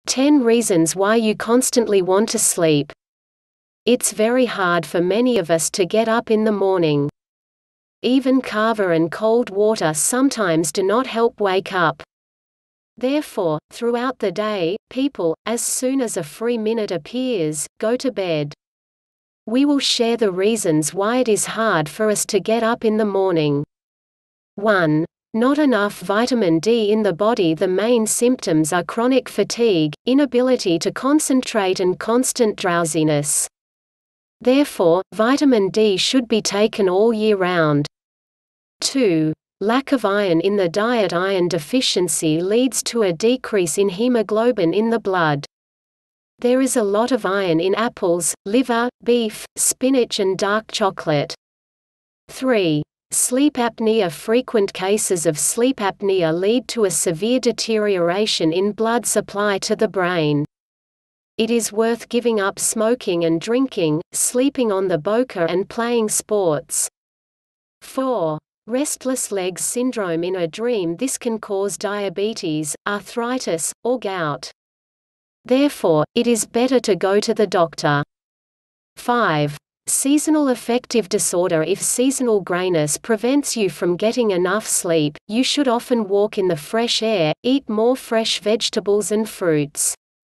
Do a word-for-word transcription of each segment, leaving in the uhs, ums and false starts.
ten reasons why you constantly want to sleep. It's very hard for many of us to get up in the morning. Even kava and cold water sometimes do not help wake up. Therefore, throughout the day, people, as soon as a free minute appears, go to bed. We will share the reasons why it is hard for us to get up in the morning. one. Not enough vitamin D in the body. The main symptoms are chronic fatigue, inability to concentrate and constant drowsiness. Therefore, vitamin D should be taken all year round. two. Lack of iron in the diet. Iron deficiency leads to a decrease in hemoglobin in the blood. There is a lot of iron in apples, liver, beef, spinach and dark chocolate. three. Sleep apnea. Frequent cases of sleep apnea lead to a severe deterioration in blood supply to the brain. It is worth giving up smoking and drinking, sleeping on the boca and playing sports. four. Restless legs syndrome in a dream. This can cause diabetes, arthritis, or gout. Therefore, it is better to go to the doctor. five. Seasonal affective disorder. If seasonal grayness prevents you from getting enough sleep, you should often walk in the fresh air, eat more fresh vegetables and fruits.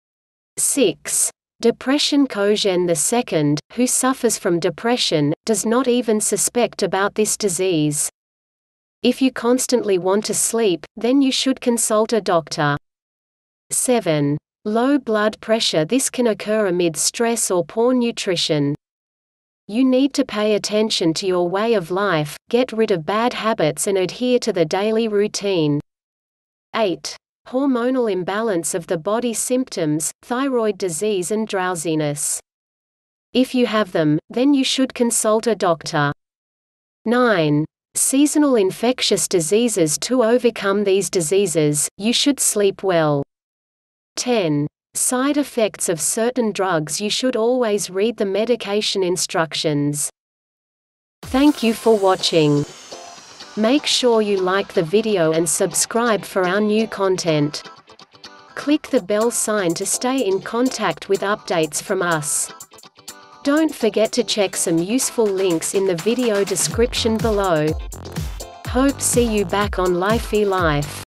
six. Depression. Kojène the Second, who suffers from depression, does not even suspect about this disease. If you constantly want to sleep, then you should consult a doctor. seven. Low blood pressure. This can occur amid stress or poor nutrition. You need to pay attention to your way of life, get rid of bad habits and adhere to the daily routine. eight. Hormonal imbalance of the body. Symptoms: thyroid disease and drowsiness. If you have them, then you should consult a doctor. nine. Seasonal infectious diseases. To overcome these diseases, you should sleep well. ten. Side effects of certain drugs. You should always read the medication instructions. Thank you for watching. Make sure you like the video and subscribe for our new content. Click the bell sign to stay in contact with updates from us. Don't forget to check some useful links in the video description below. Hope see you back on Life e Life.